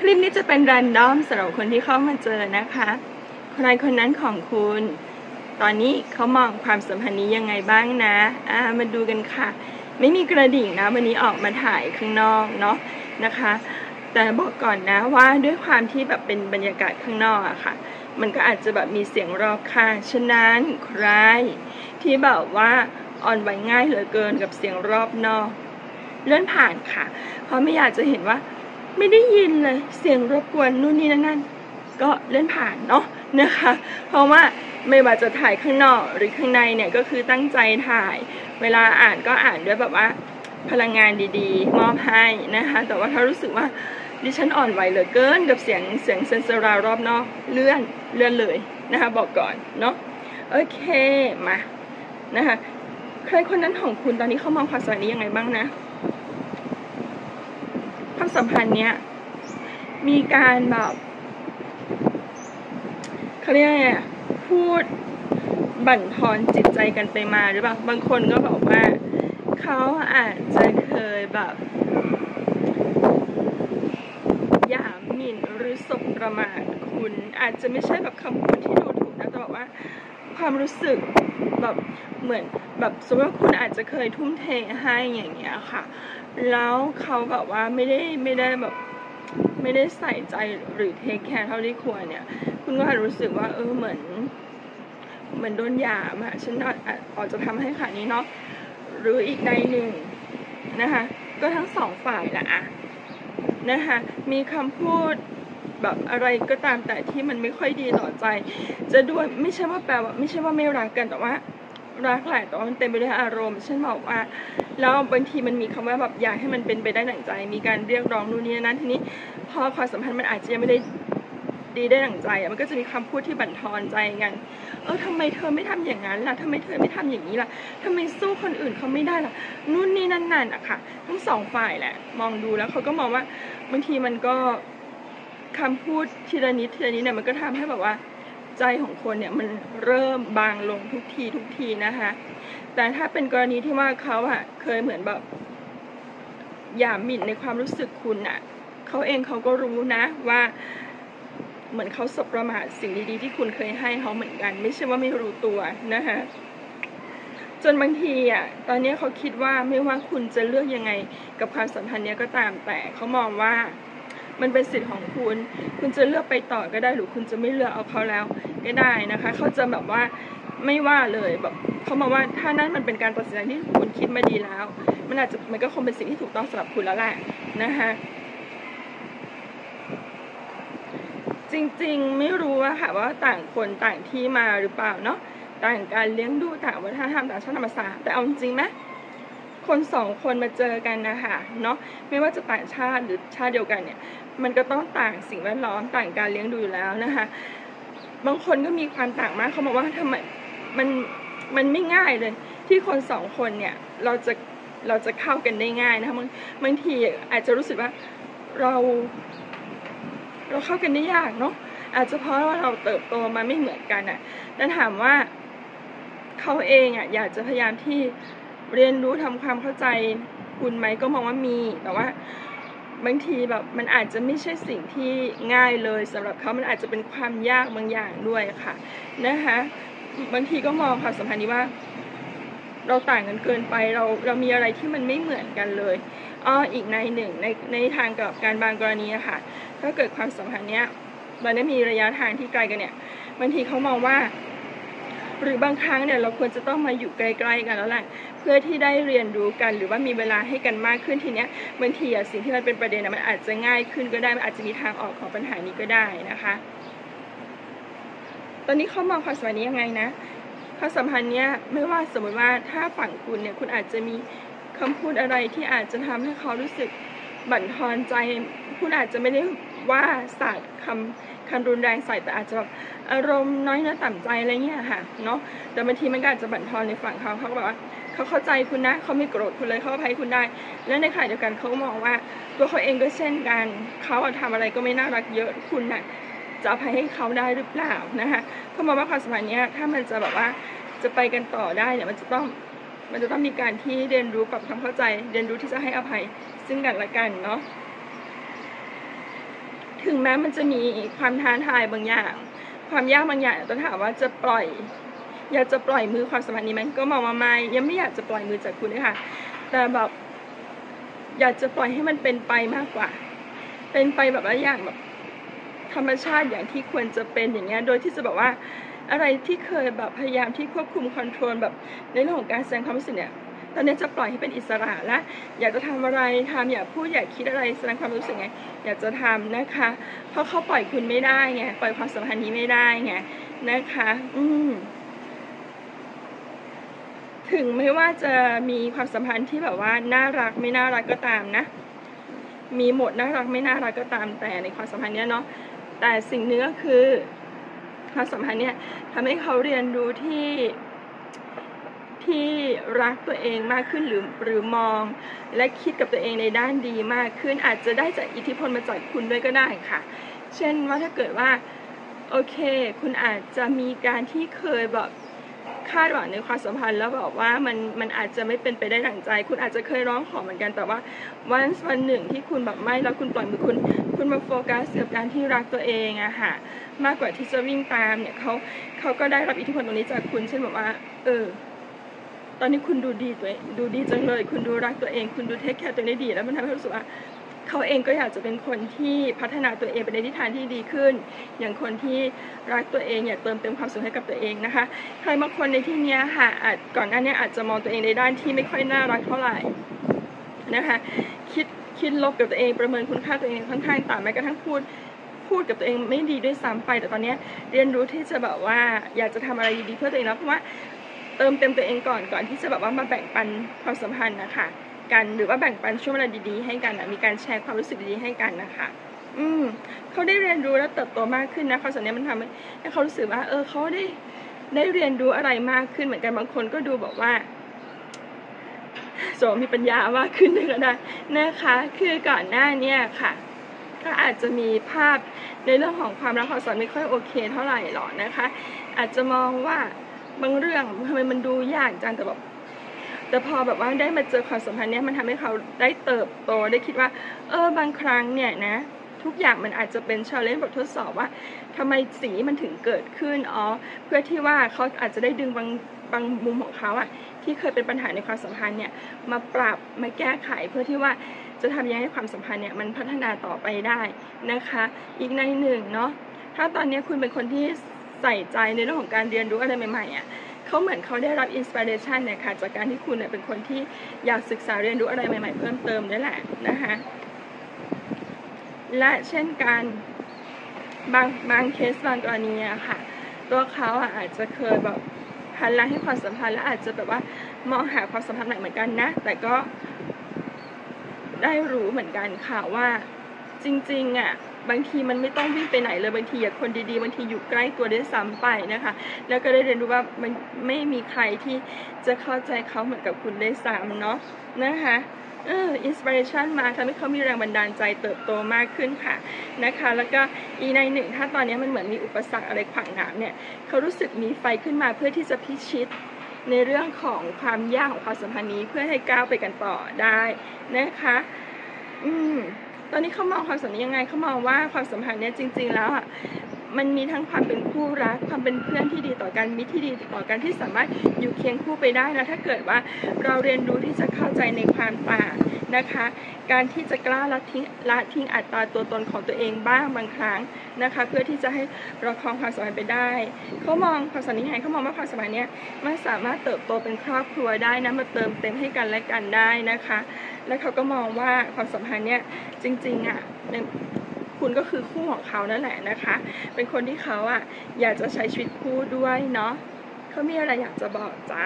ลิปนี้จะเป็นแรนดอมสำหรับคนที่เข้ามาเจอนะคะใครคนนั้นของคุณตอนนี้เขามองความสัมพันธ์นี้ยังไงบ้างนะมาดูกันค่ะไม่มีกระดิ่งนะวันนี้ออกมาถ่ายข้างนอกเนาะนะคะแต่บอกก่อนนะว่าด้วยความที่แบบเป็นบรรยากาศข้างนอกอะค่ะมันก็อาจจะแบบมีเสียงรอบข้างฉะนั้นใครที่แบบว่าอ่อนไหวง่ายเหลือเกินกับเสียงรอบนอกเลื่อนผ่านค่ะเพราะไม่อยากจะเห็นว่าไม่ได้ยินเลยเสียงรบกวนนู่นนี่นั่นก็เลื่อนผ่านเนาะนะคะเพราะว่าไม่ว่าจะถ่ายข้างนอกหรือข้างในเนี่ยก็คือตั้งใจถ่ายเวลาอ่านก็อ่านด้วยแบบว่าพลังงานดีๆมอบให้นะคะแต่ว่าถ้ารู้สึกว่าดิฉันอ่อนไหวเหลือเกินกับเสียงเซนเซอร์รารอบนอกเลื่อนเลยนะคะบอกก่อนเนาะโอเคมานะคะใครคนนั้นของคุณตอนนี้เขามองความสัมพันธ์นี้ยังไงบ้างนะความสัมพันธ์เนี้ยมีการแบบเขาเรียกไงพูดบั่นทอนจิตใจกันไปมาหรือเปล่าบางคนก็บอกว่าเขาอาจจะเคยแบบหยามหมิ่นหรือสบประมาทคุณอาจจะไม่ใช่แบบคำพูดที่ดูถูกนะแต่บอกว่าความรู้สึกแบบเหมือนแบบสมมติว่าคุณอาจจะเคยทุ่มเทให้อย่างเงี้ยค่ะแล้วเขาแบบว่าไม่ได้แบบไม่ได้ใส่ใจหรือเทคแคร์เท่าที่ควรเนี่ยคุณก็อาจรู้สึกว่าเหมือนโดนหยามอะฉันอาจจะทำให้ขานี้เนาะหรืออีกในหนึ่งนะคะก็ทั้งสองฝ่ายแหละนะคะมีคำพูดแบบอะไรก็ตามแต่ที่มันไม่ค่อยดีต่อใจจะด้วยไม่ใช่ว่าแปลว่าไม่ใช่ว่าไม่รักกันแต่ว่ารักแหละแต่ว่ามันเต็มไปด้วยอารมณ์ฉันบอกว่าแล้วบางทีมันมีคำว่าแบบอยากให้มันเป็นไปได้ดั่งใจมีการเรียกร้องนู่นนี่นั่นทีนี้พอความสัมพันธ์มันอาจจะยังไม่ได้ดีได้ดั่งใจมันก็จะมีคำพูดที่บั่นทอนใจกันทำไมเธอไม่ทำอย่างนั้นล่ะทำไมเธอไม่ทำอย่างนี้ล่ะทำไมสู้คนอื่นเขาไม่ได้ล่ะนู่นนี่นั่นอะค่ะทั้งสองฝ่ายแหละมองดูแล้วเขาก็มองว่าบางทีมันก็คำพูดทีละนิดเนี่ยมันก็ทำให้แบบว่าใจของคนเนี่ยมันเริ่มบางลงทุกทีนะคะแต่ถ้าเป็นกรณีที่ว่าเขาเคยเหมือนแบบหยามหมิ่นในความรู้สึกคุณเขาเองเขาก็รู้นะว่าเหมือนเขาสบประมาทสิ่งดีๆที่คุณเคยให้เขาเหมือนกันไม่ใช่ว่าไม่รู้ตัวนะคะจนบางทีตอนนี้เขาคิดว่าไม่ว่าคุณจะเลือกยังไงกับความสัมพันธ์นี้ก็ตามแต่เขามองว่ามันเป็นสิทธิ์ของคุณจะเลือกไปต่อก็ได้หรือคุณจะไม่เลือกเอาเขาแล้วก็ได้นะคะเขาจะแบบว่าไม่ว่าเลยแบบเขามองว่าถ้านั้นมันเป็นการตัดสินใจที่คุณคิดมาดีแล้วมันก็คงเป็นสิ่งที่ถูกต้องสำหรับคุณแล้วแหละนะคะจริงๆไม่รู้ค่ะว่าต่างคนต่างที่มาหรือเปล่าเนาะต่างการเลี้ยงดูต่างวัฒนธรรมต่างชาติธรรมศาสตร์แต่เอาจริงไหมคนสองคนมาเจอกันนะคะเนาะไม่ว่าจะต่างชาติหรือชาติเดียวกันเนี่ยมันก็ต้องต่างสิ่งแวดล้อมต่างการเลี้ยงดูอยู่แล้วนะคะบางคนก็มีความต่างมากเขาบอกว่าทำไมมันไม่ง่ายเลยที่คนสองคนเนี่ยเราจะเข้ากันได้ง่ายนะคะบางทีอาจจะรู้สึกว่าเราเข้ากันได้ยากเนาะอาจจะเพราะว่าเราเติบโตมาไม่เหมือนกันแต่ถามว่าเขาเองอยากจะพยายามที่เรียนรู้ทำความเข้าใจคุณไหมก็มองว่ามีแต่ว่าบางทีแบบมันอาจจะไม่ใช่สิ่งที่ง่ายเลยสำหรับเขามันอาจจะเป็นความยากบางอย่างด้วยค่ะนะคะบางทีก็มองความสัมพันธ์นี้ว่าเราต่างกันเกินไปเรามีอะไรที่มันไม่เหมือนกันเลยอีกในหนึ่งในทางกับการบางกรณีค่ะถ้าเกิดความสัมพันธ์เนี้ยมันได้มีระยะทางที่ไกลกันเนี่ยบางทีเขามองว่าหรือบางครั้งเนี่ยเราควรจะต้องมาอยู่ใกล้ๆกันแล้วแหละเพื่อที่ได้เรียนรู้กันหรือว่ามีเวลาให้กันมากขึ้นทีเนี้ยบางทีสิ่งที่มันเป็นประเด็นมันอาจจะง่ายขึ้นก็ได้มันอาจจะมีทางออกของปัญหานี้ก็ได้นะคะตอนนี้เขามองความสัมพันธ์นี้ยังไงนะความสัมพันธ์เนี้ยไม่ว่าสมมติว่าถ้าฝั่งคุณเนี่ยคุณอาจจะมีคำพูดอะไรที่อาจจะทำให้เขารู้สึกบั่นทอนใจคุณอาจจะไม่ได้ว่าสาดคำรุนแรงใส่แต่อาจจะแบบอารมณ์น้อยเนื้อต่ำใจอะไรเงี้ยค่ะเนาะแต่บางทีมันก็อาจจะบั่นทอนในฝั่งเขาก็แบบว่าเขาเข้าใจคุณนะเขาไม่โกรธคุณเลยเขาอภัยคุณได้และในขณะเดียวกันเขามองว่าตัวเขาเองก็เช่นกันเขาทำอะไรก็ไม่น่ารักเยอะคุณจะอภัยให้เขาได้หรือเปล่านะคะเขามองว่าความสัมพันธ์นี้ถ้ามันจะแบบว่าจะไปกันต่อได้เนี่ยมันจะต้องมีการที่เรียนรู้ปรับความเข้าใจเรียนรู้ที่จะให้อภัยซึ่งกันและกันเนาะถถึงแม้มันจะมีความท้าทายบางอย่างความยากบางอย่างแต่ถามว่าจะปล่อยอยากจะปล่อยมือความสัมพันธ์นี้ไหมก็มองว่าไม่ยังไม่อยากจะปล่อยมือจากคุณเลยค่ะแต่แบบอยากจะปล่อยให้มันเป็นไปมากกว่าเป็นไปแบบว่าอย่างแบบธรรมชาติอย่างที่ควรจะเป็นอย่างเงี้ยโดยที่จะแบบว่าอะไรที่เคยแบบพยายามที่ควบคุมคอนโทรลแบบในเรื่องของการแสดงความรู้สึกเนี่ยตอนนี้จะปล่อยให้เป็นอิสระและอยากจะทำอะไรทำอยากพูดอยากคิดอะไรแสดงความรู้สึกไงอยากจะทำนะคะเพราะเขาปล่อยคุณไม่ได้ไงปล่อยความสัมพันธ์นี้ไม่ได้ไงนะคะถึงไม่ว่าจะมีความสัมพันธ์ที่แบบว่าน่ารักไม่น่ารักก็ตามนะมีหมดน่ารักไม่น่ารักก็ตามแต่ในความสัมพันธ์เนี้ยเนาะแต่สิ่งนึงก็คือความสัมพันธ์เนี้ยทำให้เขาเรียนรู้ที่รักตัวเองมากขึ้นหรือมองและคิดกับตัวเองในด้านดีมากขึ้นอาจจะได้จากอิทธิพลมาจากคุณด้วยก็ได้ค่ะเช่นว่าถ้าเกิดว่าโอเคคุณอาจจะมีการที่เคยแบบคาดหวังในความสัมพันธ์แล้วบอกว่ามันอาจจะไม่เป็นไปได้ดั่งใจคุณอาจจะเคยร้องขอเหมือนกันแต่ว่าวันหนึ่งที่คุณแบบไม่แล้วคุณปล่อยมือคุณมาโฟกัสกับการที่รักตัวเองอะค่ะมากกว่าที่จะวิ่งตามเนี่ยเขาก็ได้รับอิทธิพลตรงนี้จากคุณเช่นแบบว่าตอนนี้คุณดูดีจังเลยคุณดูรักตัวเองคุณดูเทคแคร์ตัวเองได้ดีแล้วมันทำให้รู้สึกว่าเขาเองก็อยากจะเป็นคนที่พัฒนาตัวเองไปในทิศทางที่ดีขึ้นอย่างคนที่รักตัวเองอยากเติมเต็มความสุขให้กับตัวเองนะคะใครบางคนในที่นี้ค่ะก่อนหน้านี้อาจจะมองตัวเองในด้านที่ไม่ค่อยน่ารักเท่าไหร่นะคะคิดลบกับตัวเองประเมินคุณค่าตัวเองค่อนข้างต่ำแม้กระทั่งพูดกับตัวเองไม่ดีด้วยซ้ำไปแต่ตอนนี้เรียนรู้ที่จะแบบว่าอยากจะทำอะไรดีๆเพื่อตัวเองแล้วเพราะว่าเติมเต็มตัวเองก่อนที่จะแบบว่ามาแบ่งปันความสัมพันธ์นะคะกันหรือว่าแบ่งปันช่วงเวลาดีๆให้กันมีการแชร์ความรู้สึกดีๆให้กันนะคะเขาได้เรียนรู้และเติบโตมากขึ้นนะความสัมพันธ์นี้มันทำให้เขารู้สึกว่าเขาได้เรียนรู้อะไรมากขึ้นเหมือนกันบางคนก็ดูบอกว่ามีปัญญามากขึ้นก็ได้นะคะคือก่อนหน้านี้ค่ะก็อาจจะมีภาพในเรื่องของความรักความสัมพันธ์ไม่ค่อยโอเคเท่าไหร่หรอกนะคะอาจจะมองว่าบางเรื่องทำไมมันดูยากจังแต่พอแบบว่าได้มาเจอความสัมพันธ์เนี้ยมันทำให้เขาได้เติบโตได้คิดว่าบางครั้งเนี่ยนะทุกอย่างมันอาจจะเป็นchallenge บททดสอบว่าทำไมสิ่งนี้มันถึงเกิดขึ้นเพื่อที่ว่าเขาอาจจะได้ดึงบางมุมของเขาที่เคยเป็นปัญหาในความสัมพันธ์เนี่ยมาปรับมาแก้ไขเพื่อที่ว่าจะทำยังไงให้ความสัมพันธ์เนี่ยมันพัฒนาต่อไปได้นะคะอีกในหนึ่งเนาะถ้าตอนนี้คุณเป็นคนที่ใส่ใจในเรื่องของการเรียนรู้อะไรใหม่ๆเขาเหมือนเขาได้รับอินสปิเรชันเนี่ยค่ะจากการที่คุณเนี่ยเป็นคนที่อยากศึกษาเรียนรู้อะไรใหม่ๆเพิ่มเติมนี่แหละนะคะและเช่นกันบางเคสบางกรณีค่ะตัวเขาอาจจะเคยแบบหันหลังให้ความสัมพันธ์และอาจจะแบบว่ามองหาความสัมพันธ์ใหม่เหมือนกันนะแต่ก็ได้รู้เหมือนกันค่ะว่าจริงๆบางทีมันไม่ต้องวิ่งไปไหนเลยบางทีคนดีๆบางทีอยู่ใกล้ตัวได้ซ้ำไปนะคะแล้วก็ได้เรียนรู้ว่ามันไม่มีใครที่จะเข้าใจเขาเหมือนกับคุณได้ซ้ำเนาะนะคะอินสปิเรชันมาทำให้เขามีแรงบันดาลใจเติบโตมากขึ้นค่ะนะคะแล้วก็อีกในหนึ่งถ้าตอนนี้มันเหมือนมีอุปสรรคอะไรขวางหน้าเนี่ยเขารู้สึกมีไฟขึ้นมาเพื่อที่จะพิชิตในเรื่องของความยากของความสัมพันธ์นี้เพื่อให้ก้าวไปกันต่อได้นะคะตอนนี้เขามองความสัมพันธ์ยังไงเขามองว่าความสัมพันธ์เนี้ยจริงๆแล้วมันมีทั้งความเป็นคู่รักความเป็นเพื่อนที่ดีต่อกันมิตรที่ดีต่อกันที่สามารถอยู่เคียงคู่ไปได้นะถ้าเกิดว่าเราเรียนรู้ที่จะเข้าใจในความต่างนะคะการที่จะกล้าละทิ้งอัตราตัวตนของตัวเองบ้างบางครั้งนะคะเพื่อที่จะให้เราครองความสัมพันธ์ไปได้เขามองความสัมพันธ์นี้เขามองว่าความสัมพันธ์นี้มันสามารถเติบโตเป็นครอบครัวได้นะมาเติมเต็มให้กันและกันได้นะคะและเขาก็มองว่าความสัมพันธ์เนี้ยจริงๆคุณก็คือคู่ของเขานั่นแหละนะคะเป็นคนที่เขาอยากจะใช้ชีวิตคู่ด้วยเนาะเขามีอะไรอยากจะบอกจ๊ะ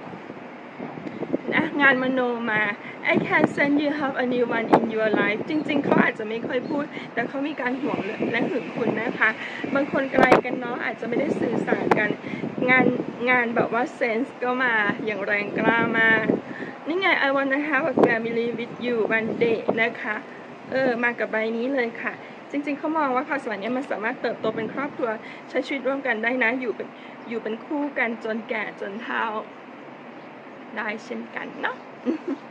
นะงานมโนมา I can send you have a new one in your life จริงๆเขาอาจจะไม่ค่อยพูดแต่เขามีการห่วงและหึงคุณนะคะบางคนไกลกันเนาะอาจจะไม่ได้สื่อสารกันงานแบบว่า sense ก็มาอย่างแรงกล้ามานี่ไง I wanna have a family with you one day นะคะมากับใบนี้เลยค่ะจริงๆเขามองว่าความสัมพันธ์นี้มันสามารถเติบโตเป็นครอบครัวใช้ชีวิตร่วมกันได้นะอยู่เป็นคู่กันจนแก่จนเฒ่าได้เช่นกันเนาะ